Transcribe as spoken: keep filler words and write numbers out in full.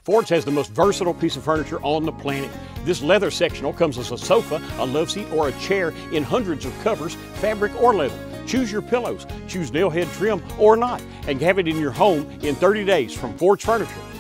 Ford's has the most versatile piece of furniture on the planet. This leather sectional comes as a sofa, a love seat, or a chair in hundreds of covers, fabric or leather. Choose your pillows, choose nail head trim or not, and have it in your home in thirty days from Ford's Furniture.